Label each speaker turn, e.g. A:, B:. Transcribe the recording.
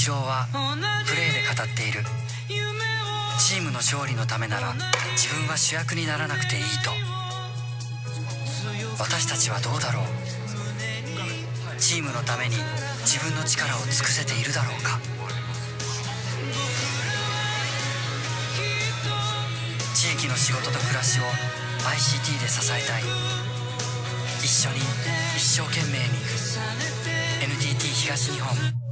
A: チローはプレーで語っている。チームの勝利のためなら自分は主役にならなくていいと。私たちはどうだろう。チームのために自分の力を尽くせているだろうか。地域の仕事と暮らしを ICT で支えたい。一緒に一生懸命に。 NTT 東日本